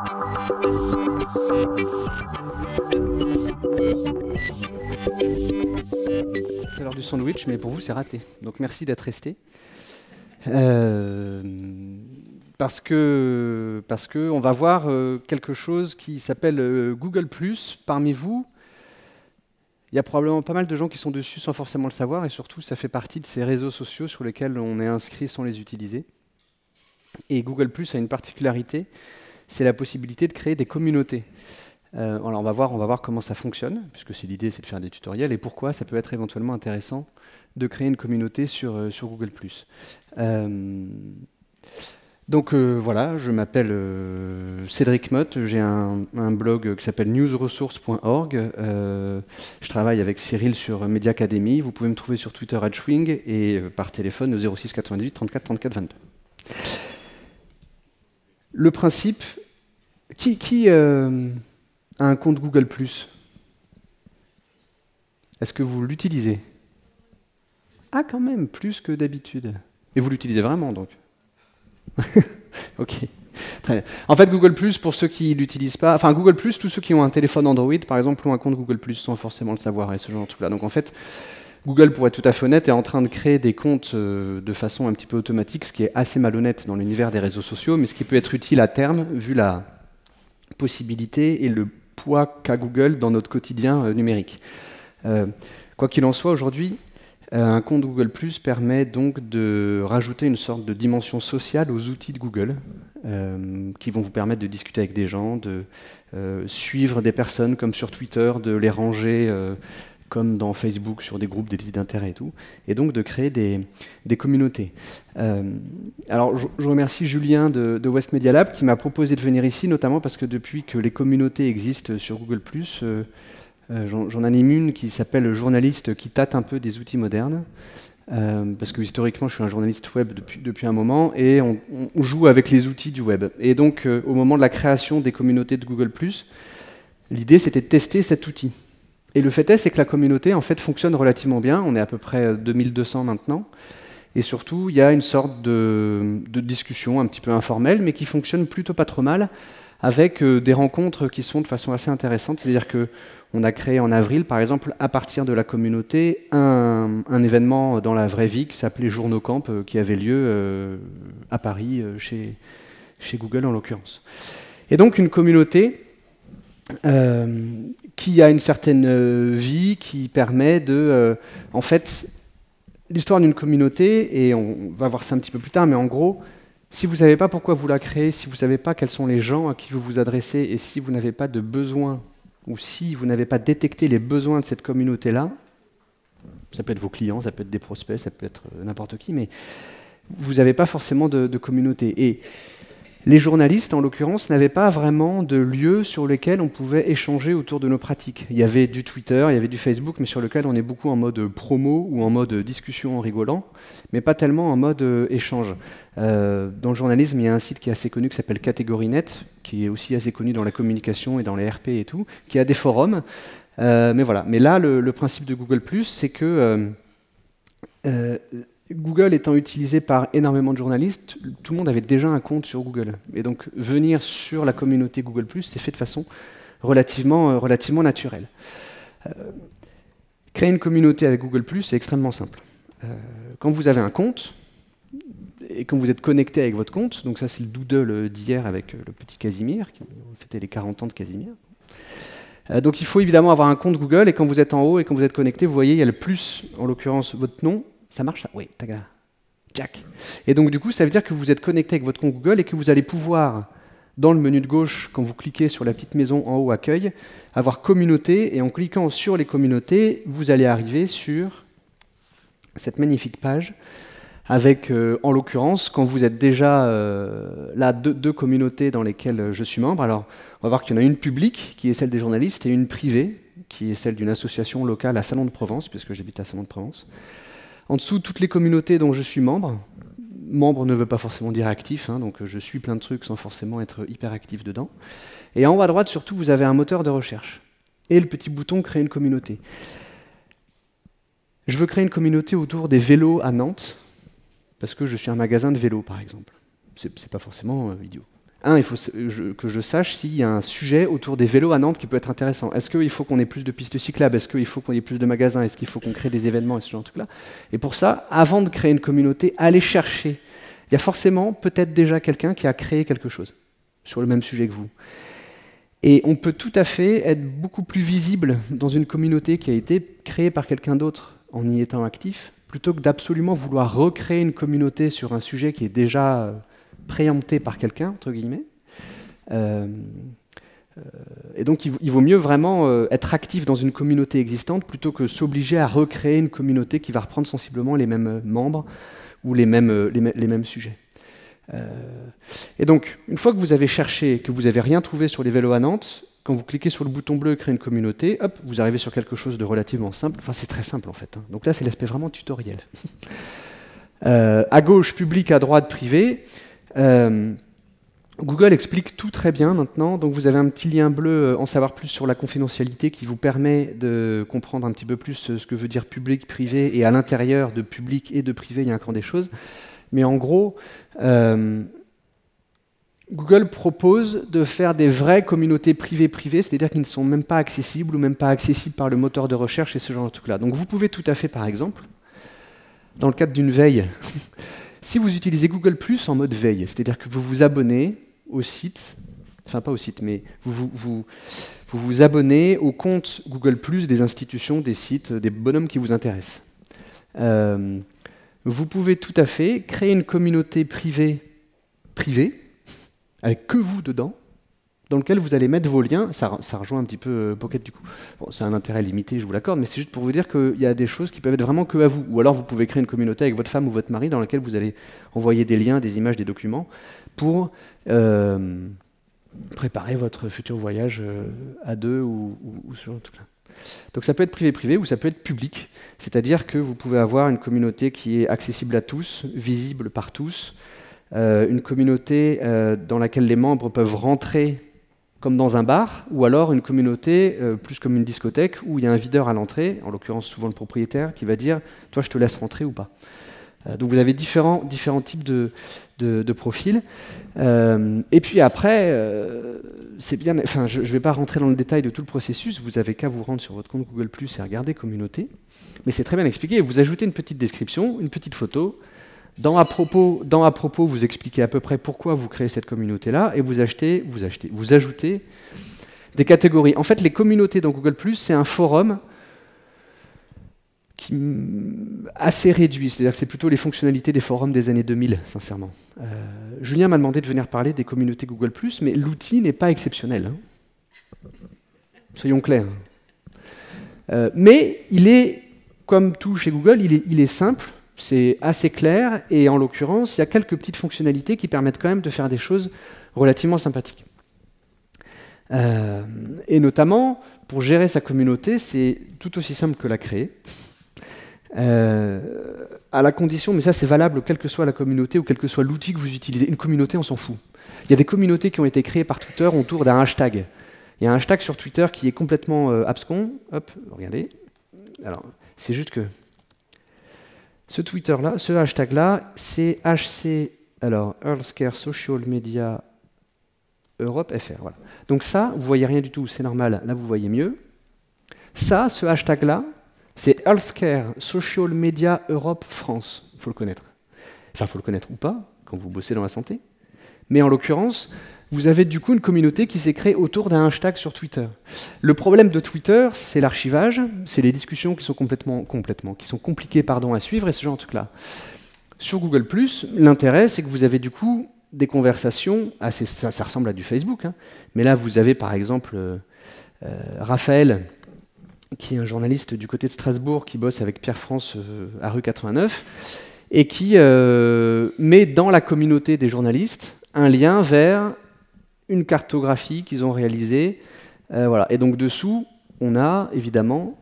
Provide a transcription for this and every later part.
C'est l'heure du sandwich, mais pour vous, c'est raté. Donc merci d'être resté. Parce que on va voir quelque chose qui s'appelle Google+. Parmi vous, il y a probablement pas mal de gens qui sont dessus sans forcément le savoir, et surtout, ça fait partie de ces réseaux sociaux sur lesquels on est inscrit sans les utiliser. Et Google+ a une particularité, c'est la possibilité de créer des communautés. Alors on va voir comment ça fonctionne, puisque l'idée c'est de faire des tutoriels, et pourquoi ça peut être éventuellement intéressant de créer une communauté sur Google+. Donc voilà, je m'appelle Cédric Motte, j'ai un blog qui s'appelle newsresource.org. Je travaille avec Cyril sur Media Academy. Vous pouvez me trouver sur Twitter @schwing et par téléphone au 06 98 34 34 22. Le principe, qui a un compte Google+. Est-ce que vous l'utilisez? Ah, quand même, plus que d'habitude. Et vous l'utilisez vraiment, donc? Ok, très bien. En fait, Google+, pour ceux qui l'utilisent pas, enfin Google+, tous ceux qui ont un téléphone Android, par exemple, ont un compte Google+, sans forcément le savoir, et ce genre de truc-là. Donc en fait, Google, pour être tout à fait honnête, est en train de créer des comptes de façon un petit peu automatique, ce qui est assez malhonnête dans l'univers des réseaux sociaux, mais ce qui peut être utile à terme, vu la possibilité et le poids qu'a Google dans notre quotidien numérique. Quoi qu'il en soit, aujourd'hui, un compte Google+ permet donc de rajouter une sorte de dimension sociale aux outils de Google, qui vont vous permettre de discuter avec des gens, de suivre des personnes comme sur Twitter, de les ranger comme dans Facebook sur des groupes, des listes d'intérêt et tout, et donc de créer des communautés. Alors je remercie Julien de West Media Lab qui m'a proposé de venir ici, notamment parce que depuis que les communautés existent sur Google+, j'en anime une qui s'appelle Journaliste qui tâte un peu des outils modernes, parce que historiquement je suis un journaliste web depuis un moment, et on joue avec les outils du web. Et donc au moment de la création des communautés de Google+, l'idée c'était de tester cet outil. Et le fait est, c'est que la communauté en fait fonctionne relativement bien, on est à peu près 2200 maintenant, et surtout il y a une sorte de discussion un petit peu informelle, mais qui fonctionne plutôt pas trop mal, avec des rencontres qui se font de façon assez intéressante. C'est-à-dire qu'on a créé en avril, par exemple, à partir de la communauté, un événement dans la vraie vie qui s'appelait JournoCamp, qui avait lieu à Paris, chez Google en l'occurrence. Et donc une communauté qui a une certaine vie, qui permet de... en fait, l'histoire d'une communauté, et on va voir ça un petit peu plus tard, mais en gros, si vous ne savez pas pourquoi vous la créez, si vous ne savez pas quels sont les gens à qui vous vous adressez, et si vous n'avez pas de besoin, ou si vous n'avez pas détecté les besoins de cette communauté-là, ça peut être vos clients, ça peut être des prospects, ça peut être n'importe qui, mais vous n'avez pas forcément de communauté. Et les journalistes, en l'occurrence, n'avaient pas vraiment de lieu sur lequel on pouvait échanger autour de nos pratiques. Il y avait du Twitter, il y avait du Facebook, mais sur lequel on est beaucoup en mode promo ou en mode discussion en rigolant, mais pas tellement en mode échange. Dans le journalisme, il y a un site qui est assez connu qui s'appelle Catégorie.net, qui est aussi assez connu dans la communication et dans les RP et tout, qui a des forums. Mais voilà. Mais là, le principe de Google+, c'est que Google étant utilisé par énormément de journalistes, tout le monde avait déjà un compte sur Google. Et donc venir sur la communauté Google+, c'est fait de façon relativement naturelle. Créer une communauté avec Google+, c'est extrêmement simple. Quand vous avez un compte, et quand vous êtes connecté avec votre compte, donc ça c'est le doodle d'hier avec le petit Casimir, qui fêtait les 40 ans de Casimir. Donc il faut évidemment avoir un compte Google, et quand vous êtes en haut et quand vous êtes connecté, vous voyez, il y a le plus, en l'occurrence votre nom. Ça marche ça? Oui, taga. Jack. Et donc du coup, ça veut dire que vous êtes connecté avec votre compte Google et que vous allez pouvoir, dans le menu de gauche, quand vous cliquez sur la petite maison en haut, accueil, avoir communauté, et en cliquant sur les communautés, vous allez arriver sur cette magnifique page avec, en l'occurrence, quand vous êtes déjà là, deux communautés dans lesquelles je suis membre. Alors, on va voir qu'il y en a une publique, qui est celle des journalistes, et une privée, qui est celle d'une association locale à Salon de Provence, puisque j'habite à Salon de Provence. En dessous, toutes les communautés dont je suis membre. Membre ne veut pas forcément dire actif, hein, donc je suis plein de trucs sans forcément être hyper actif dedans. Et en haut à droite, surtout, vous avez un moteur de recherche. Et le petit bouton « Créer une communauté ». Je veux créer une communauté autour des vélos à Nantes, parce que je suis un magasin de vélos, par exemple. C'est pas forcément idiot. il faut que je sache s'il y a un sujet autour des vélos à Nantes qui peut être intéressant. Est-ce qu'il faut qu'on ait plus de pistes cyclables? Est-ce qu'il faut qu'on ait plus de magasins? Est-ce qu'il faut qu'on crée des événements et ce genre de trucs-là? Et pour ça, avant de créer une communauté, allez chercher. Il y a forcément peut-être déjà quelqu'un qui a créé quelque chose sur le même sujet que vous. Et on peut tout à fait être beaucoup plus visible dans une communauté qui a été créée par quelqu'un d'autre en y étant actif, plutôt que d'absolument vouloir recréer une communauté sur un sujet qui est déjà préempté par quelqu'un, entre guillemets. Et donc il vaut mieux vraiment être actif dans une communauté existante plutôt que s'obliger à recréer une communauté qui va reprendre sensiblement les mêmes membres ou les mêmes sujets. Et donc, une fois que vous avez cherché, que vous n'avez rien trouvé sur les vélos à Nantes, quand vous cliquez sur le bouton bleu « Créer une communauté », hop, vous arrivez sur quelque chose de relativement simple. Enfin, c'est très simple en fait. Hein. Donc là, c'est l'aspect vraiment tutoriel. À gauche, public, à droite, privé. Google explique tout très bien maintenant. Donc vous avez un petit lien bleu, en savoir plus sur la confidentialité, qui vous permet de comprendre un petit peu plus ce que veut dire public, privé, et à l'intérieur de public et de privé, il y a encore des choses. Mais en gros, Google propose de faire des vraies communautés privées-privées, c'est-à-dire qui ne sont même pas accessibles ou même pas accessibles par le moteur de recherche et ce genre de trucs-là. Donc vous pouvez tout à fait, par exemple, dans le cadre d'une veille, si vous utilisez Google+ en mode veille, c'est-à-dire que vous vous abonnez au site, enfin pas au site, mais vous vous abonnez au compte Google+, des institutions, des sites, des bonhommes qui vous intéressent. Vous pouvez tout à fait créer une communauté privée, avec que vous dedans, dans lequel vous allez mettre vos liens. Ça rejoint un petit peu Pocket du coup. Bon, c'est un intérêt limité, je vous l'accorde, mais c'est juste pour vous dire qu'il y a des choses qui peuvent être vraiment que à vous. Ou alors vous pouvez créer une communauté avec votre femme ou votre mari dans laquelle vous allez envoyer des liens, des images, des documents pour préparer votre futur voyage à deux ou ce genre de truc-là. Donc ça peut être privé-privé ou ça peut être public, c'est-à-dire que vous pouvez avoir une communauté qui est accessible à tous, visible par tous, une communauté dans laquelle les membres peuvent rentrer comme dans un bar, ou alors une communauté plus comme une discothèque où il y a un videur à l'entrée, en l'occurrence souvent le propriétaire, qui va dire « toi je te laisse rentrer ou pas ». Donc vous avez différents types de profils. Et puis après, c'est bien. Enfin, je ne vais pas rentrer dans le détail de tout le processus. Vous avez qu'à vous rendre sur votre compte Google+ et regarder communauté. Mais c'est très bien expliqué. Vous ajoutez une petite description, une petite photo. Dans à propos, vous expliquez à peu près pourquoi vous créez cette communauté-là, et vous ajoutez des catégories. En fait, les communautés dans Google+, c'est un forum assez réduit, c'est-à-dire que c'est plutôt les fonctionnalités des forums des années 2000, sincèrement. Julien m'a demandé de venir parler des communautés Google+, mais l'outil n'est pas exceptionnel. Hein. Soyons clairs. Mais il est, comme tout chez Google, il est simple, c'est assez clair, et en l'occurrence, il y a quelques petites fonctionnalités qui permettent quand même de faire des choses relativement sympathiques. Et notamment, pour gérer sa communauté, c'est tout aussi simple que la créer. À la condition, mais ça c'est valable quelle que soit la communauté ou quel que soit l'outil que vous utilisez. Une communauté, on s'en fout. Il y a des communautés qui ont été créées par Twitter autour d'un hashtag. Il y a un hashtag sur Twitter qui est complètement abscon. Hop, regardez. Alors, c'est juste que ce Twitter-là, ce hashtag-là, c'est HC, alors Healthcare Social Media Europe FR. Voilà. Donc ça, vous voyez rien du tout, c'est normal. Là, vous voyez mieux. Ça, ce hashtag-là, c'est Healthcare Social Media Europe France. Il faut le connaître. Enfin, il faut le connaître ou pas, quand vous bossez dans la santé. Mais en l'occurrence, vous avez du coup une communauté qui s'est créée autour d'un hashtag sur Twitter. Le problème de Twitter, c'est l'archivage, c'est les discussions qui sont qui sont compliquées à suivre et ce genre de truc-là. Sur Google+, l'intérêt, c'est que vous avez du coup des conversations, ça ressemble à du Facebook, hein, mais là vous avez par exemple Raphaël, qui est un journaliste du côté de Strasbourg, qui bosse avec Pierre France à rue 89, et qui met dans la communauté des journalistes un lien vers une cartographie qu'ils ont réalisée. Voilà. Et donc dessous, on a évidemment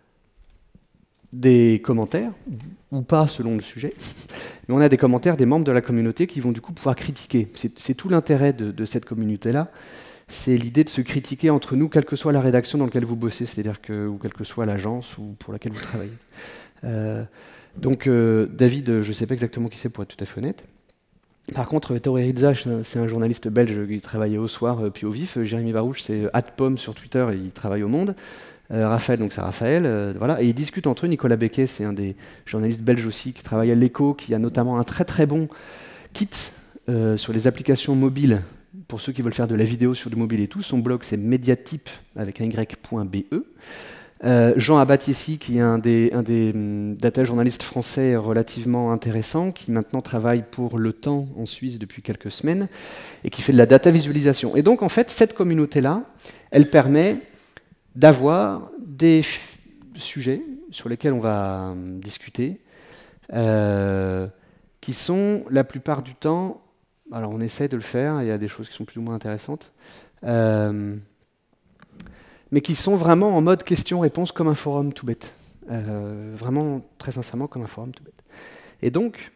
des commentaires, ou pas selon le sujet, mais on a des commentaires des membres de la communauté qui vont du coup pouvoir critiquer. C'est tout l'intérêt de cette communauté-là. C'est l'idée de se critiquer entre nous, quelle que soit la rédaction dans laquelle vous bossez, c'est-à-dire ou quelle que soit l'agence ou pour laquelle vous travaillez. Donc David, je ne sais pas exactement qui c'est pour être tout à fait honnête. Par contre, Théorie Rizza, c'est un journaliste belge qui travaillait au soir puis au vif. Jérémy Barouche, c'est @pomme sur Twitter et il travaille au Monde. Raphaël, donc c'est Raphaël, voilà. Et ils discutent entre eux. Nicolas Becquet, c'est un des journalistes belges aussi qui travaille à l'Echo, qui a notamment un très très bon kit sur les applications mobiles pour ceux qui veulent faire de la vidéo sur du mobile et tout. Son blog, c'est mediatype avec un y.be. Jean Abatiessi, qui est un des data journalistes français relativement intéressant, qui maintenant travaille pour Le Temps en Suisse depuis quelques semaines, et qui fait de la data visualisation. Et donc, en fait, cette communauté-là, elle permet d'avoir des sujets sur lesquels on va discuter, qui sont la plupart du temps, alors on essaie de le faire, il y a des choses qui sont plus ou moins intéressantes, mais qui sont vraiment en mode question-réponse comme un forum tout bête. Vraiment, très sincèrement, comme un forum tout bête. Et donc,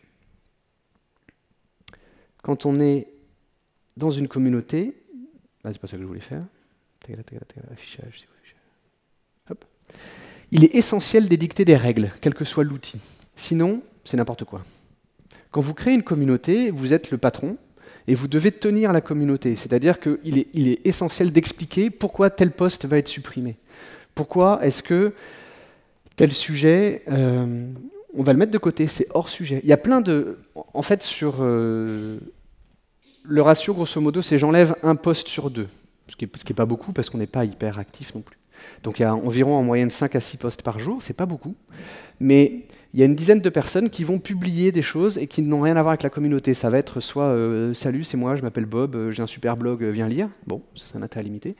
quand on est dans une communauté, c'est pas ça que je voulais faire, affichage, hop. Il est essentiel d'édicter des règles, quel que soit l'outil. Sinon, c'est n'importe quoi. Quand vous créez une communauté, vous êtes le patron, et vous devez tenir la communauté. C'est-à-dire qu'il est essentiel d'expliquer pourquoi tel poste va être supprimé. Pourquoi est-ce que tel sujet, on va le mettre de côté, c'est hors sujet. Il y a plein de... En fait, sur le ratio, grosso modo, c'est j'enlève un poste sur 2. Ce qui n'est pas beaucoup, parce qu'on n'est pas hyper actif non plus. Donc il y a environ en moyenne 5 à 6 posts par jour, c'est pas beaucoup. Mais il y a une dizaine de personnes qui vont publier des choses et qui n'ont rien à voir avec la communauté. Ça va être soit salut, c'est moi, je m'appelle Bob, j'ai un super blog, viens lire. Bon, ça c'est un intérêt limité.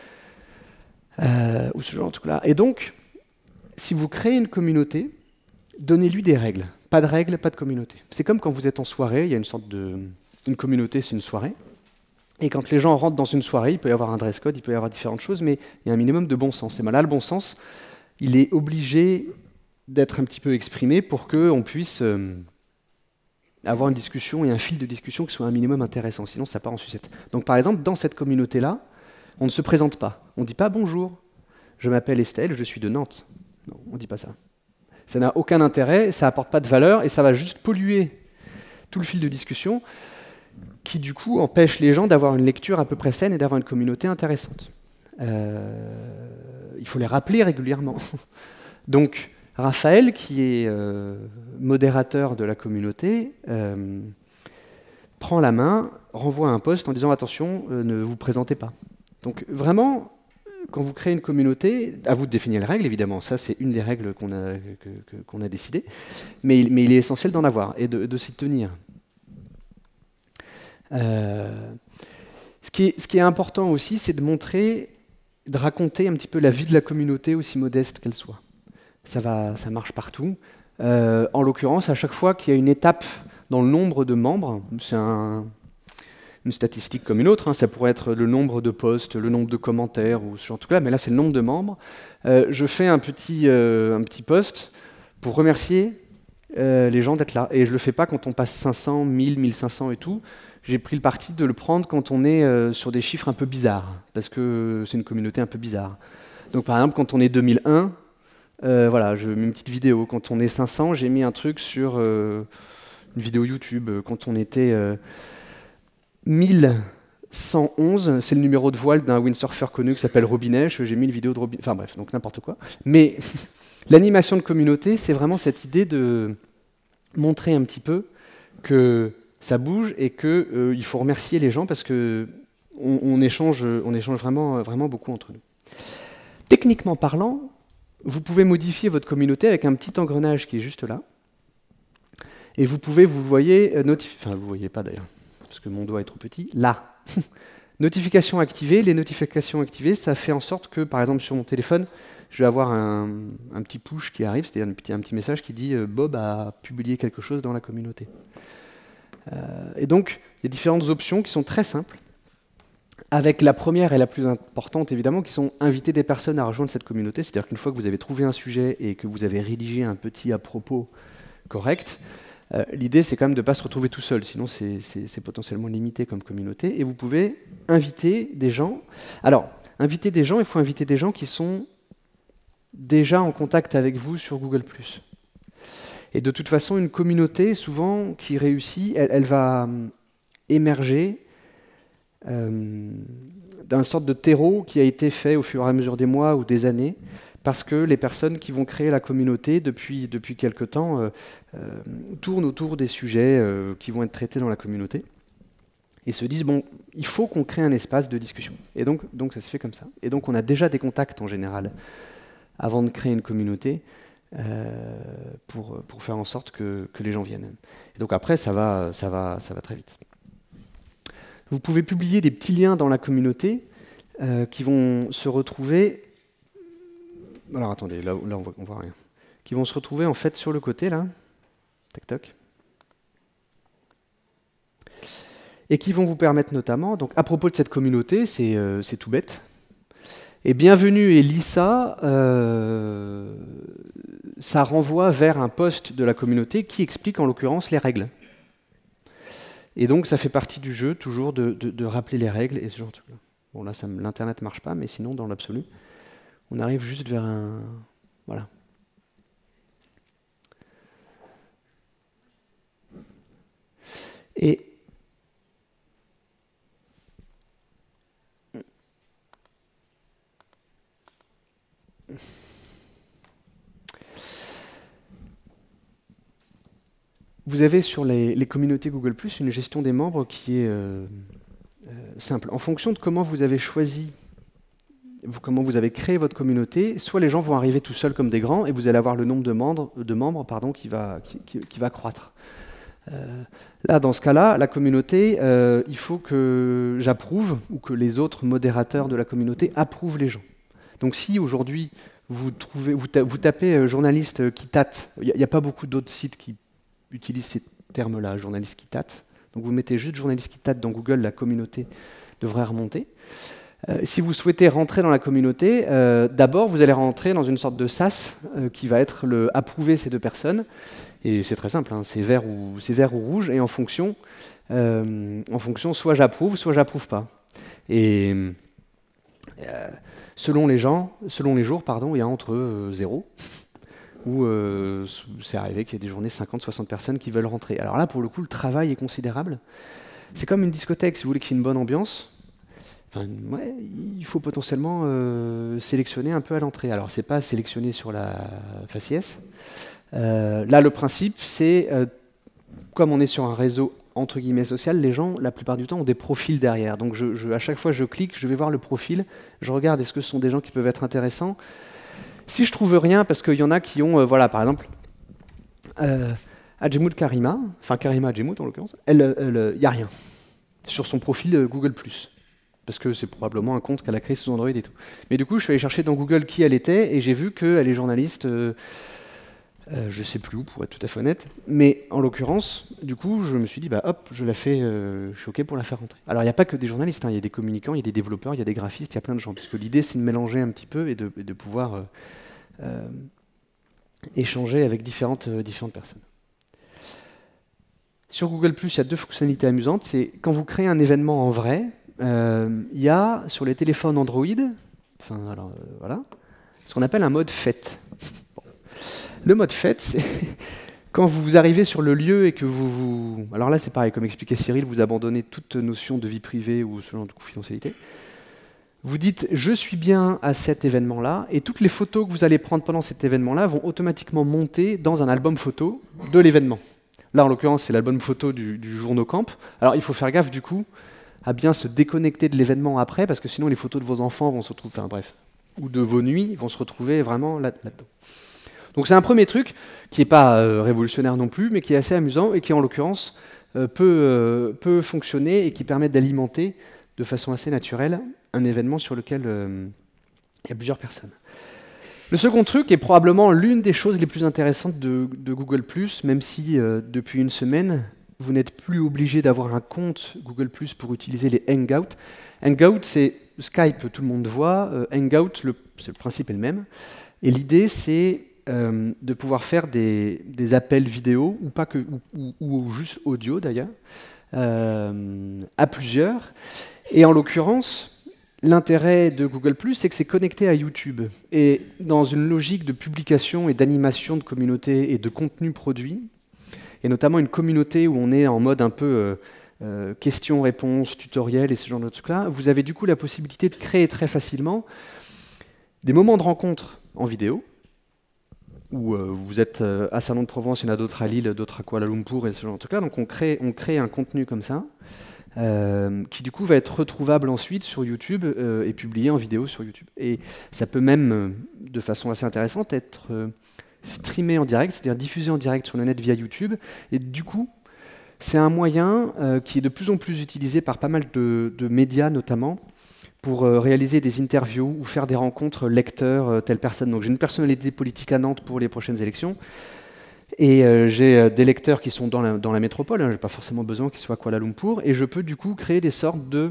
Ou ce genre de truc-là. Et donc, si vous créez une communauté, donnez-lui des règles. Pas de règles, pas de communauté. C'est comme quand vous êtes en soirée, il y a une sorte de... Une communauté, c'est une soirée. Et quand les gens rentrent dans une soirée, il peut y avoir un dress code, il peut y avoir différentes choses, mais il y a un minimum de bon sens. Et là, le bon sens, il est obligé d'être un petit peu exprimé pour qu'on puisse avoir une discussion et un fil de discussion qui soit un minimum intéressant, sinon ça part en sucette. Donc par exemple, dans cette communauté-là, on ne se présente pas. On ne dit pas « Bonjour, je m'appelle Estelle, je suis de Nantes ». Non, on ne dit pas ça. Ça n'a aucun intérêt, ça n'apporte pas de valeur et ça va juste polluer tout le fil de discussion qui du coup empêche les gens d'avoir une lecture à peu près saine et d'avoir une communauté intéressante. Il faut les rappeler régulièrement. Donc, Raphaël, qui est modérateur de la communauté, prend la main, renvoie un post en disant « Attention, ne vous présentez pas ». Donc vraiment, quand vous créez une communauté, à vous de définir les règles, évidemment. Ça, c'est une des règles qu'on a décidées. Mais il est essentiel d'en avoir et de s'y tenir. Ce qui est important aussi, c'est de montrer, de raconter un petit peu la vie de la communauté, aussi modeste qu'elle soit. Ça marche partout. En l'occurrence, à chaque fois qu'il y a une étape dans le nombre de membres, c'est une statistique comme une autre, hein, ça pourrait être le nombre de posts, le nombre de commentaires, ou ce genre de truc-là, mais là c'est le nombre de membres. Je fais un petit post pour remercier les gens d'être là. Et je ne le fais pas quand on passe 500, 1000, 1500 et tout. J'ai pris le parti de le prendre quand on est sur des chiffres un peu bizarres, parce que c'est une communauté un peu bizarre. Donc par exemple, quand on est 2001, voilà, je mets une petite vidéo. Quand on est 500, j'ai mis un truc sur une vidéo YouTube. Quand on était 1111, c'est le numéro de voile d'un windsurfer connu qui s'appelle Robinesh. J'ai mis une vidéo de Robinesh. Enfin bref, donc n'importe quoi. Mais l'animation de communauté, c'est vraiment cette idée de montrer un petit peu que ça bouge et qu'il faut remercier les gens parce qu'on échange vraiment, vraiment beaucoup entre nous. Techniquement parlant, vous pouvez modifier votre communauté avec un petit engrenage qui est juste là. Et vous pouvez, vous voyez, enfin vous ne voyez pas d'ailleurs, parce que mon doigt est trop petit, là. Notifications activées. Les notifications activées, ça fait en sorte que, par exemple, sur mon téléphone, je vais avoir un petit push qui arrive, c'est-à-dire un petit message qui dit Bob a publié quelque chose dans la communauté. Et donc, il y a différentes options qui sont très simples, avec la première et la plus importante, évidemment, qui sont inviter des personnes à rejoindre cette communauté. C'est-à-dire qu'une fois que vous avez trouvé un sujet et que vous avez rédigé un petit à propos correct, l'idée, c'est quand même de ne pas se retrouver tout seul, sinon c'est potentiellement limité comme communauté. Et vous pouvez inviter des gens. Alors, inviter des gens, il faut inviter des gens qui sont déjà en contact avec vous sur Google+. Et de toute façon, une communauté, souvent, qui réussit, elle va émergé d'un sorte de terreau qui a été fait au fur et à mesure des mois ou des années, parce que les personnes qui vont créer la communauté depuis quelque temps tournent autour des sujets qui vont être traités dans la communauté, et se disent, bon, il faut qu'on crée un espace de discussion. Et donc ça se fait comme ça. Et donc on a déjà des contacts en général, avant de créer une communauté, pour faire en sorte que les gens viennent. Et donc après, ça va très vite. Vous pouvez publier des petits liens dans la communauté qui vont se retrouver... Alors attendez, là on voit rien. Qui vont se retrouver en fait sur le côté, là. Tac, tac. Et qui vont vous permettre notamment... Donc à propos de cette communauté, c'est tout bête. Et bienvenue et Lisa, ça renvoie vers un post de la communauté qui explique en l'occurrence les règles. Et donc ça fait partie du jeu, toujours, de rappeler les règles et ce genre de truc. Bon là, l'internet marche pas, mais sinon, dans l'absolu, on arrive juste vers un... Voilà. Et... Vous avez sur les communautés Google+, une gestion des membres qui est simple. En fonction de comment vous avez choisi, comment vous avez créé votre communauté, soit les gens vont arriver tout seuls comme des grands, et vous allez avoir le nombre de membres qui va croître. Là, dans ce cas-là, la communauté, il faut que j'approuve, ou que les autres modérateurs de la communauté approuvent les gens. Donc si aujourd'hui, vous tapez journaliste qui tâte, il n'y a pas beaucoup d'autres sites qui utilise ces termes-là, journaliste qui tâte. Donc vous mettez juste journaliste qui tâte dans Google, la communauté devrait remonter. Si vous souhaitez rentrer dans la communauté, d'abord vous allez rentrer dans une sorte de sas qui va être approuver ces deux personnes. Et c'est très simple, hein, c'est vert ou rouge, et en fonction soit j'approuve, soit j'approuve pas. Et selon les jours, il y a entre 0 où c'est arrivé qu'il y ait des journées 50-60 personnes qui veulent rentrer. Alors là, pour le coup, le travail est considérable. C'est comme une discothèque, si vous voulez qu'il y ait une bonne ambiance. Enfin, ouais, il faut potentiellement sélectionner un peu à l'entrée. Alors, c'est pas sélectionner sur la faciès. Là, le principe, c'est, comme on est sur un réseau entre guillemets social, les gens, la plupart du temps, ont des profils derrière. Donc, à chaque fois, je clique, je vais voir le profil, je regarde est-ce que ce sont des gens qui peuvent être intéressants. Si je trouve rien, parce qu'il y en a qui ont, voilà, par exemple, Adjemoud Karima, enfin Karima Adjemoud en l'occurrence, il n'y a rien sur son profil Google+, parce que c'est probablement un compte qu'elle a créé sous Android et tout. Mais du coup, je suis allé chercher dans Google qui elle était, et j'ai vu qu'elle est journaliste, je ne sais plus où, pour être tout à fait honnête, mais en l'occurrence, du coup, je me suis dit, bah hop, je suis OK pour la faire rentrer. Alors, il n'y a pas que des journalistes, hein, il y a des communicants, il y a des développeurs, il y a des graphistes, il y a plein de gens, puisque l'idée, c'est de mélanger un petit peu et de pouvoir échanger avec différentes personnes. Sur Google+, il y a deux fonctionnalités amusantes. C'est quand vous créez un événement en vrai, il y a sur les téléphones Android, voilà, ce qu'on appelle un mode fête. Bon. Le mode fête, c'est quand vous arrivez sur le lieu et que vous... Alors là, c'est pareil, comme expliquait Cyril, vous abandonnez toute notion de vie privée ou ce genre de confidentialité. Vous dites « je suis bien à cet événement-là » et toutes les photos que vous allez prendre pendant cet événement-là vont automatiquement monter dans un album photo de l'événement. Là, en l'occurrence, c'est l'album photo du Journocamp. Alors, il faut faire gaffe, du coup, à bien se déconnecter de l'événement après, parce que sinon, les photos de vos enfants vont se retrouver... Enfin, bref. Ou de vos nuits vont se retrouver vraiment là-dedans. Donc, c'est un premier truc qui n'est pas révolutionnaire non plus, mais qui est assez amusant et qui, en l'occurrence, peut fonctionner et qui permet d'alimenter de façon assez naturelle un événement sur lequel il y a plusieurs personnes. Le second truc est probablement l'une des choses les plus intéressantes de Google+, même si depuis une semaine, vous n'êtes plus obligé d'avoir un compte Google+, pour utiliser les Hangouts. Hangout, c'est Skype, tout le monde voit. Hangout, le principe est le même. Et l'idée, c'est de pouvoir faire des appels vidéo, ou juste audio d'ailleurs, à plusieurs. Et en l'occurrence, l'intérêt de Google+, c'est que c'est connecté à YouTube. Et dans une logique de publication et d'animation de communauté et de contenu produit, et notamment une communauté où on est en mode un peu questions-réponses, tutoriels et ce genre de trucs-là, vous avez du coup la possibilité de créer très facilement des moments de rencontre en vidéo, où vous êtes à Salon de Provence, il y en a d'autres à Lille, d'autres à Kuala Lumpur et ce genre de trucs-là. Donc on crée un contenu comme ça, qui du coup va être retrouvable ensuite sur YouTube et publié en vidéo sur YouTube. Et ça peut même, de façon assez intéressante, être streamé en direct, c'est-à-dire diffusé en direct sur le net via YouTube. Et du coup, c'est un moyen qui est de plus en plus utilisé par pas mal de médias notamment, pour réaliser des interviews ou faire des rencontres lecteurs, telle personne. Donc j'ai une personnalité politique à Nantes pour les prochaines élections, et j'ai des lecteurs qui sont dans la métropole, hein, je n'ai pas forcément besoin qu'ils soient à Kuala Lumpur, et je peux du coup créer des sortes de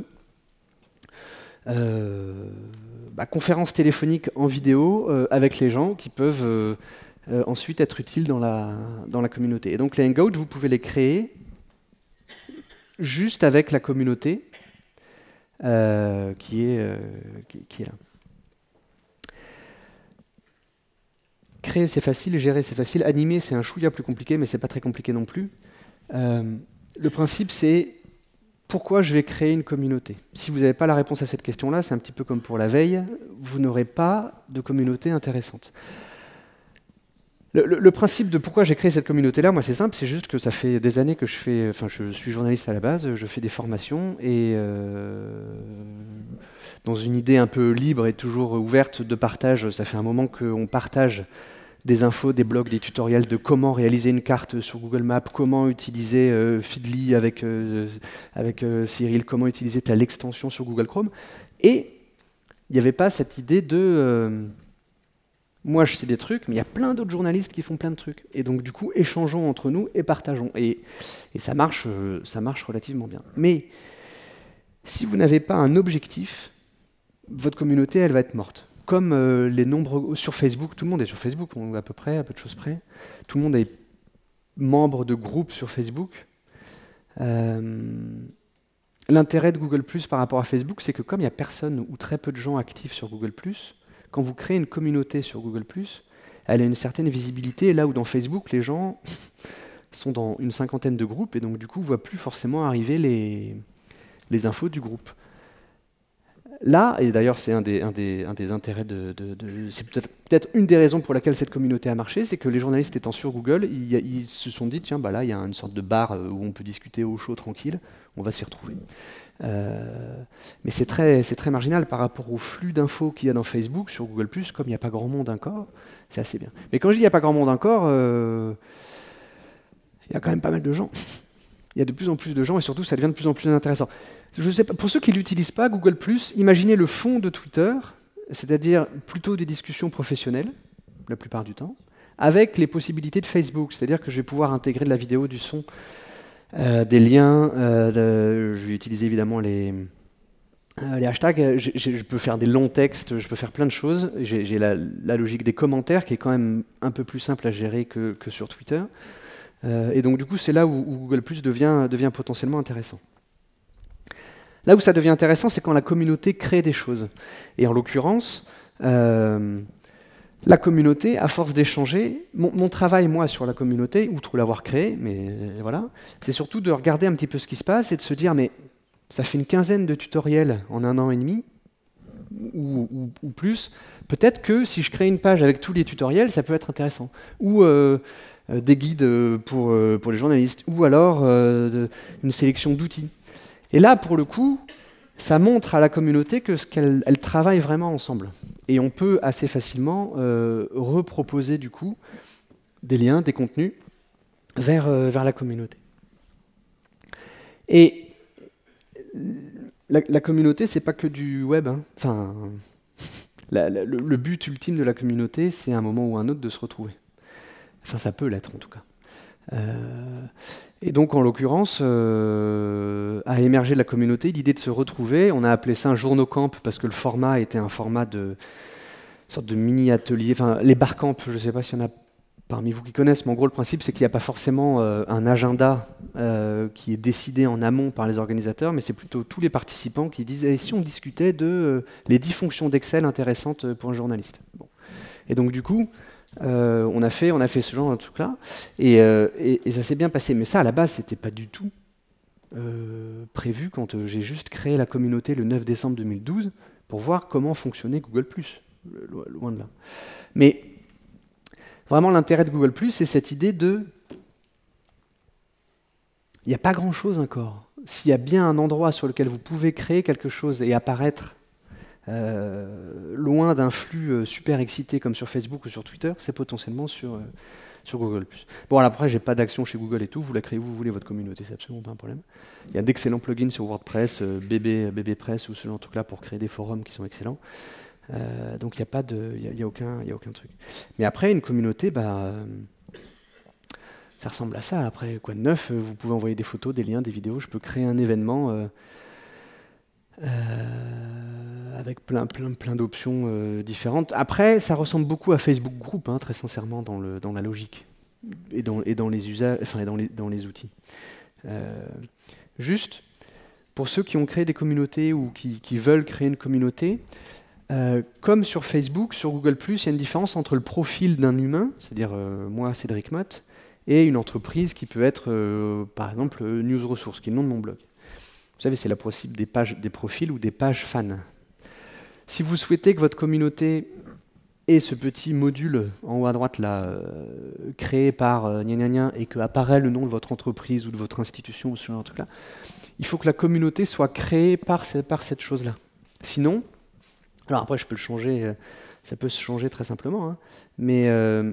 conférences téléphoniques en vidéo avec les gens qui peuvent ensuite être utiles dans la communauté. Et donc les Hangouts, vous pouvez les créer juste avec la communauté qui est là. Créer, c'est facile, gérer, c'est facile, animer, c'est un chouïa plus compliqué, mais c'est pas très compliqué non plus. Le principe, c'est pourquoi je vais créer une communauté. Si vous n'avez pas la réponse à cette question-là, c'est un petit peu comme pour la veille, vous n'aurez pas de communauté intéressante. Le principe de pourquoi j'ai créé cette communauté-là, moi c'est simple, c'est juste que ça fait des années que je suis journaliste à la base, je fais des formations, et dans une idée un peu libre et toujours ouverte de partage, ça fait un moment qu'on partage des infos, des blogs, des tutoriels de comment réaliser une carte sur Google Maps, comment utiliser Feedly avec Cyril, comment utiliser telle extension sur Google Chrome, et il n'y avait pas cette idée de... moi, je sais des trucs, mais il y a plein d'autres journalistes qui font plein de trucs. Et donc, du coup, échangeons entre nous et partageons. Et ça marche relativement bien. Mais si vous n'avez pas un objectif, votre communauté, elle va être morte. Comme les nombres sur Facebook, tout le monde est sur Facebook, à peu près, à peu de choses près. Tout le monde est membre de groupes sur Facebook. L'intérêt de Google+, par rapport à Facebook, c'est que comme il n'y a personne ou très peu de gens actifs sur Google+, quand vous créez une communauté sur Google+, elle a une certaine visibilité, là où dans Facebook, les gens sont dans une cinquantaine de groupes, et donc du coup, ne voient plus forcément arriver les infos du groupe. Là, et d'ailleurs c'est un des intérêts c'est peut-être une des raisons pour laquelle cette communauté a marché, c'est que les journalistes étant sur Google, ils se sont dit, tiens, bah là, il y a une sorte de bar où on peut discuter au chaud, tranquille, on va s'y retrouver. Mais c'est très marginal par rapport au flux d'infos qu'il y a dans Facebook, sur Google+, comme il n'y a pas grand monde encore, c'est assez bien. Mais quand je dis il n'y a pas grand monde encore, il y a quand même pas mal de gens. Il y a de plus en plus de gens, et surtout ça devient de plus en plus intéressant. Je sais pas, pour ceux qui ne l'utilisent pas, Google+, imaginez le fond de Twitter, c'est-à-dire plutôt des discussions professionnelles, la plupart du temps, avec les possibilités de Facebook, c'est-à-dire que je vais pouvoir intégrer de la vidéo, du son, des liens, je vais utiliser évidemment les hashtags, je peux faire des longs textes, je peux faire plein de choses, j'ai la logique des commentaires qui est quand même un peu plus simple à gérer que sur Twitter, et donc du coup c'est là où Google+ devient potentiellement intéressant. Là où ça devient intéressant, c'est quand la communauté crée des choses. Et en l'occurrence, la communauté, à force d'échanger, mon travail, moi, sur la communauté, outre l'avoir créée, mais voilà, c'est surtout de regarder un petit peu ce qui se passe et de se dire, mais ça fait une quinzaine de tutoriels en 1 an et demi, ou plus. Peut-être que si je crée une page avec tous les tutoriels, ça peut être intéressant. Ou des guides pour les journalistes, ou alors une sélection d'outils. Et là, pour le coup, ça montre à la communauté qu'elle travaille vraiment ensemble. Et on peut assez facilement reproposer du coup des liens, des contenus vers la communauté. Et la communauté, c'est pas que du web. Hein. Enfin, le but ultime de la communauté, c'est à un moment ou un autre de se retrouver. Enfin, ça peut l'être en tout cas. Et donc, en l'occurrence, a émergé de la communauté l'idée de se retrouver. On a appelé ça un journocamp parce que le format était un format de sorte de mini-atelier. Enfin, les barcamps, je ne sais pas s'il y en a parmi vous qui connaissent, mais en gros, le principe, c'est qu'il n'y a pas forcément un agenda qui est décidé en amont par les organisateurs, mais c'est plutôt tous les participants qui disent « si on discutait de les 10 fonctions d'Excel intéressantes pour un journaliste bon. ». Et donc, du coup, on a fait ce genre de truc-là, et ça s'est bien passé. Mais ça, à la base, c'était pas du tout prévu quand j'ai juste créé la communauté le 9 décembre 2012 pour voir comment fonctionnait Google+. Loin de là. Mais vraiment, l'intérêt de Google+, c'est cette idée de... Il n'y a pas grand-chose encore. S'il y a bien un endroit sur lequel vous pouvez créer quelque chose et apparaître loin d'un flux super excité comme sur Facebook ou sur Twitter, c'est potentiellement sur Google+. Bon, alors après, j'ai pas d'action chez Google et tout, vous la créez où vous voulez, votre communauté, c'est absolument pas un problème. Il y a d'excellents plugins sur WordPress, BBPress ou ce genre de trucs-là pour créer des forums qui sont excellents. Donc il n'y a aucun truc. Mais après, une communauté, ça ressemble à ça. Après, quoi de neuf, vous pouvez envoyer des photos, des liens, des vidéos, je peux créer un événement avec plein d'options différentes. Après, ça ressemble beaucoup à Facebook Group, hein, très sincèrement, dans la logique et dans les usages, enfin, dans les outils. Juste, pour ceux qui ont créé des communautés ou qui veulent créer une communauté, comme sur Facebook, sur Google+, il y a une différence entre le profil d'un humain, c'est-à-dire moi, Cédric Motte, et une entreprise qui peut être, par exemple, News Resource, qui est le nom de mon blog. Vous savez, c'est la possible des profils ou des pages fans. Si vous souhaitez que votre communauté ait ce petit module en haut à droite là, créé par gna gna gna, et qu'apparaît le nom de votre entreprise ou de votre institution ou ce genre de truc là, il faut que la communauté soit créée par cette chose-là. Sinon, alors après je peux le changer, ça peut se changer très simplement, hein, mais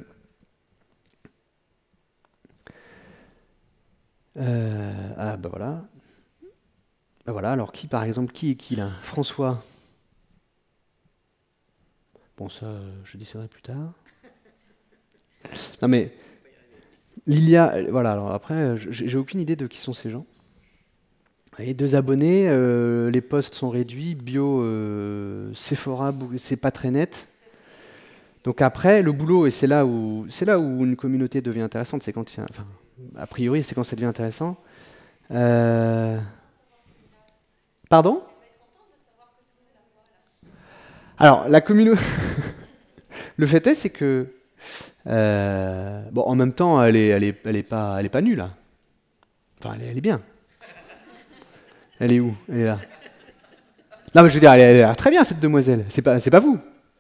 voilà. Voilà, alors qui par exemple, qui est qui là? François. Bon, ça, je déciderai plus tard. Non mais, Lilia, voilà, alors après, j'ai aucune idée de qui sont ces gens. Et 2 abonnés, les posts sont réduits, bio, Sephora, c'est pas très net. Donc après, le boulot, et c'est là où une communauté devient intéressante, c'est quand enfin, a priori, c'est quand ça devient intéressant. Pardon? Alors, la communauté... Le fait est, c'est que... bon, en même temps, elle est pas nulle, là. Enfin, elle est bien. Elle est où? Elle est là. Non, mais je veux dire, elle est très bien, cette demoiselle. C'est pas vous.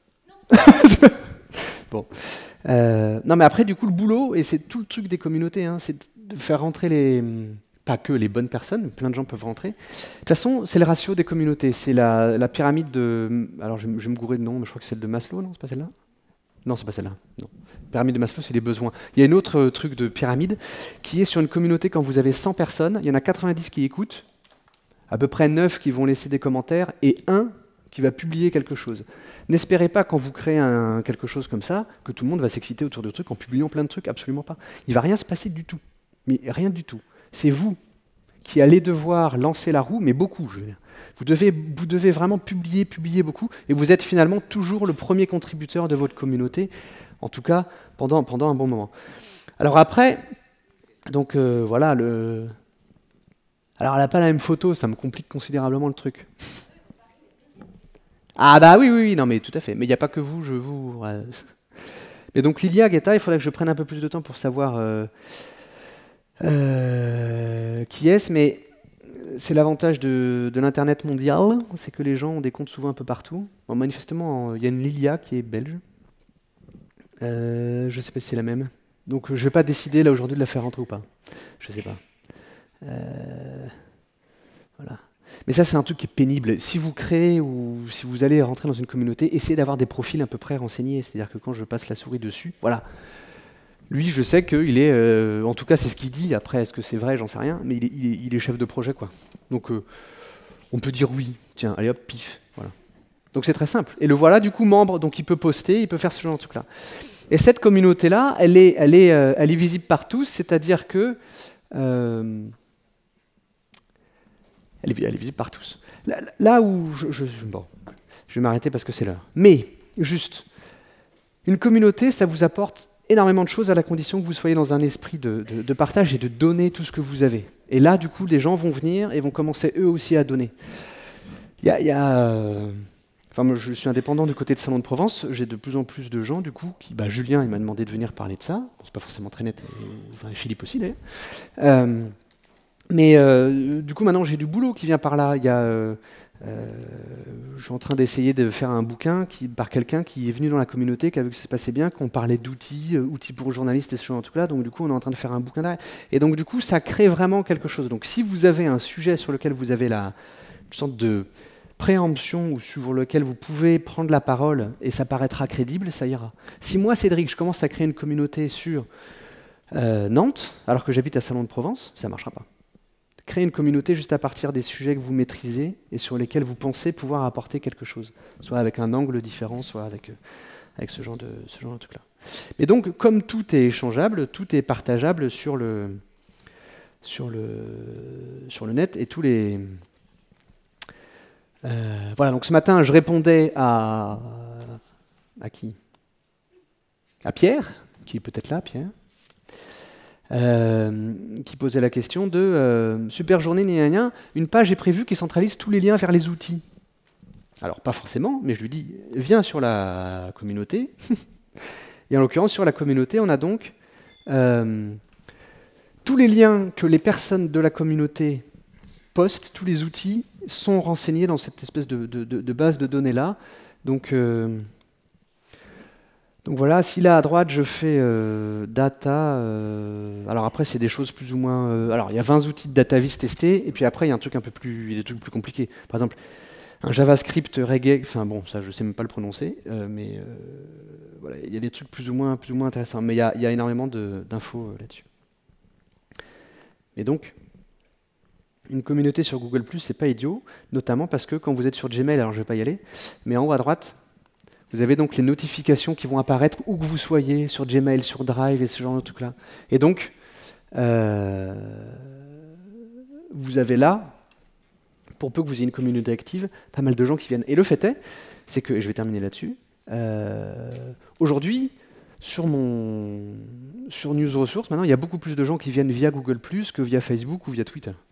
Bon. Non, mais après, du coup, le boulot, et c'est tout le truc des communautés, hein, c'est de faire rentrer pas que les bonnes personnes, plein de gens peuvent rentrer. De toute façon, c'est le ratio des communautés. C'est la pyramide de... Alors, je vais me gourer de nom, mais je crois que c'est celle de Maslow, non? C'est pas celle-là? Non, c'est pas celle-là. Non. Pyramide de Maslow, c'est les besoins. Il y a une autre truc de pyramide qui est sur une communauté, quand vous avez 100 personnes, il y en a 90 qui écoutent, à peu près 9 qui vont laisser des commentaires, et 1 qui va publier quelque chose. N'espérez pas, quand vous créez quelque chose comme ça, que tout le monde va s'exciter autour de trucs en publiant plein de trucs, absolument pas. Il ne va rien se passer du tout. Mais rien du tout. C'est vous qui allez devoir lancer la roue, mais beaucoup, je veux dire. Vous devez vraiment publier beaucoup, et vous êtes finalement toujours le premier contributeur de votre communauté, en tout cas pendant un bon moment. Alors après, donc voilà, alors elle n'a pas la même photo, ça me complique considérablement le truc. Ah bah oui, non mais tout à fait, mais il n'y a pas que vous, ouais. Et donc Lilia, Guetta, il faudrait que je prenne un peu plus de temps pour savoir qui est-ce, mais c'est l'avantage de l'internet mondial, c'est que les gens ont des comptes souvent un peu partout. Bon, manifestement, il y a une Lilia qui est belge. Je ne sais pas si c'est la même. Donc je ne vais pas décider là aujourd'hui de la faire rentrer ou pas. Je ne sais pas. Voilà. Mais ça, c'est un truc qui est pénible. Si vous créez ou si vous allez rentrer dans une communauté, essayez d'avoir des profils à peu près renseignés. C'est-à-dire que quand je passe la souris dessus, voilà. Lui, je sais qu'il est, en tout cas, c'est ce qu'il dit. Après, est-ce que c'est vrai? J'en sais rien. Mais il est chef de projet, quoi. Donc, on peut dire oui. Tiens, allez hop, pif. Voilà. Donc, c'est très simple. Et le voilà, du coup, membre. Donc, il peut poster, il peut faire ce genre de truc-là. Et cette communauté-là, elle est visible par tous. C'est-à-dire que elle est visible par tous. Là où bon, je vais m'arrêter parce que c'est l'heure. Mais, juste, une communauté, ça vous apporte énormément de choses à la condition que vous soyez dans un esprit de partage et de donner tout ce que vous avez. Et là, du coup, les gens vont venir et vont commencer eux aussi à donner. Enfin, moi, je suis indépendant du côté de Salon de Provence. J'ai de plus en plus de gens, du coup, Julien, il m'a demandé de venir parler de ça. Bon, c'est pas forcément très net, enfin, Philippe aussi, d'ailleurs. Mais du coup, maintenant, j'ai du boulot qui vient par là. Je suis en train d'essayer de faire un bouquin par quelqu'un qui est venu dans la communauté, qui a vu que ça se passait bien, qu'on parlait d'outils, outils pour journalistes et ce genre de trucs-là. Donc du coup, on est en train de faire un bouquin derrière. Et donc du coup, ça crée vraiment quelque chose. Donc si vous avez un sujet sur lequel vous avez une sorte de préemption ou sur lequel vous pouvez prendre la parole et ça paraîtra crédible, ça ira. Si moi, Cédric, je commence à créer une communauté sur Nantes, alors que j'habite à Salon de Provence, ça ne marchera pas. Créer une communauté juste à partir des sujets que vous maîtrisez et sur lesquels vous pensez pouvoir apporter quelque chose, soit avec un angle différent, soit avec ce genre de truc-là. Mais donc, comme tout est échangeable, tout est partageable sur le net et tous les... voilà, donc ce matin, je répondais à qui? À Pierre, qui est peut-être là, Pierre, qui posait la question de super journée, gna, gna, gna, une page est prévue qui centralise tous les liens vers les outils. Alors, pas forcément, mais je lui dis, viens sur la communauté. Et en l'occurrence, sur la communauté, on a donc tous les liens que les personnes de la communauté postent, tous les outils sont renseignés dans cette espèce de base de données-là. Donc voilà, si là à droite je fais data, alors après c'est des choses plus ou moins... alors il y a 20 outils de DataVis testés, et puis après il y a un truc un peu plus, il y a des trucs plus compliqués. Par exemple, un JavaScript reggae, enfin bon, ça je sais même pas le prononcer, mais voilà, il y a des trucs plus ou moins intéressants, mais il y a énormément d'infos là-dessus. Et donc, une communauté sur Google+, c'est pas idiot, notamment parce que quand vous êtes sur Gmail, alors je vais pas y aller, mais en haut à droite, vous avez donc les notifications qui vont apparaître où que vous soyez, sur Gmail, sur Drive et ce genre de trucs-là. Et donc, vous avez là, pour peu que vous ayez une communauté active, pas mal de gens qui viennent. Et le fait est, c'est que, et je vais terminer là-dessus, aujourd'hui, sur News Resources, maintenant, il y a beaucoup plus de gens qui viennent via Google+, que via Facebook ou via Twitter.